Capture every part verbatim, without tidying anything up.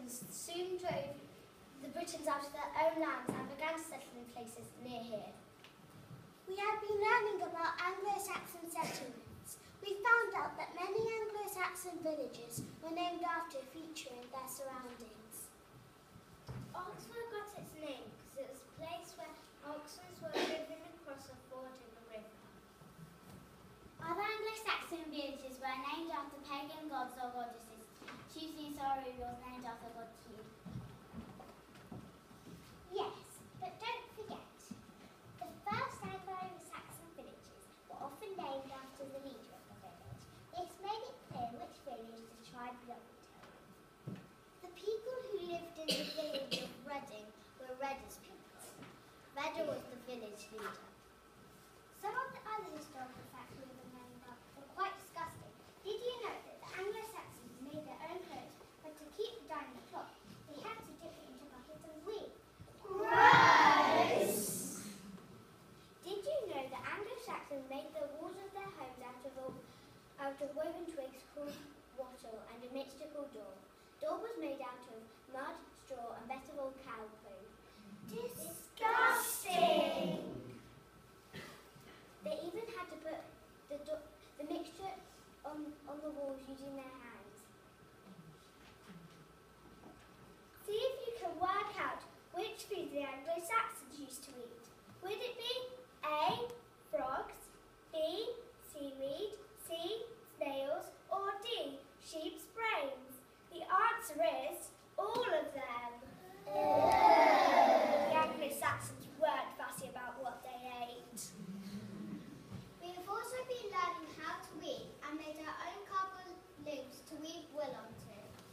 Romans soon drove the Britons out of their own lands and began to settle in places near here. We have been learning about Anglo-Saxon settlements. We found out that many Anglo-Saxon villages were named after a feature in their surroundings. Oxford got its name because it was a place where oxen were driven across a ford in the river. Other Anglo-Saxon villages were named after pagan gods or goddesses. Tuesday Sorrow was named after God Hugh. Yes, but don't forget, the first Anglo-Saxon villages were often named after the leader of the village. This made it clear which village the tribe belonged to. The people who lived in the village of Reading were Redda's people. Redda was the village leader. Some of the other historical facts we were learning about were quite disgusting. Did you know that the Anglo-Saxons made their own clothes, but to keep the dyeing the cloth, they had to dip it into buckets of wheat? Gross! Did you know that Anglo-Saxons made the walls of their homes out of, out of woven twigs called wattle and a mixture called daub? Daub was made out of mud, straw and best of all cow poo. Disgusting! They even had to put the, the mixture on, on the walls using their hands. See if you can work out which food the Anglo-Saxons used to eat. Would it be A, frogs, B, seaweed, C, snails, or D, sheep's brains? The answer is all of them. The Anglo-Saxons weren't fussy about what they ate. We have also been learning how to weave and made our own cardboard loops to weave wool onto.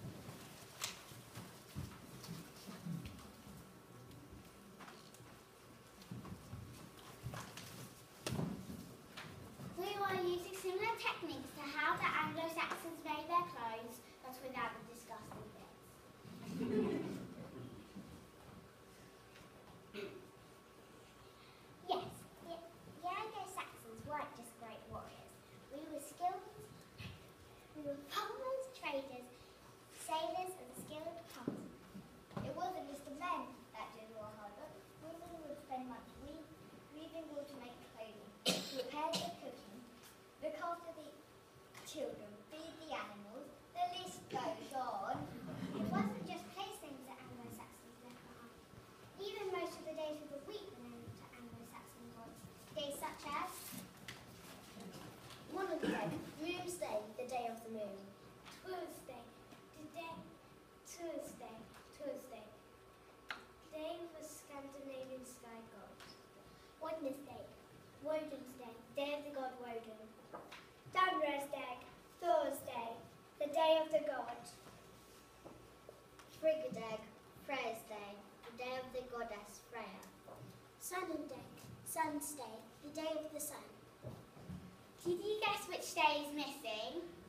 We were using similar techniques to how the Anglo-Saxons made their clothes, but without the disgusting bits. Yes, the, the Anglo-Saxons weren't just great warriors. We were skilled, we were farmers, traders, sailors and skilled hunters. It wasn't just the men that did all hard work. Women would spend months weaving, weaving wool to make clothing, prepare the cooking, look after the children, feed the animals. The list goes on. It wasn't just playthings that Anglo-Saxons left behind. Even most of the days of the week were named to Anglo-Saxon gods. Days such as One of them, Doomsday, the day of the moon. Tuesday, today, Tuesday, Tuesday, day of the Scandinavian sky god. Wednesday, Woden's day, day of the god Woden. Thursday, Thursday, the day of the god. Frigadag, Freya's day, the day of the goddess Freya. Sunday, Sun's day, the day of the sun. Did you guess which day is missing?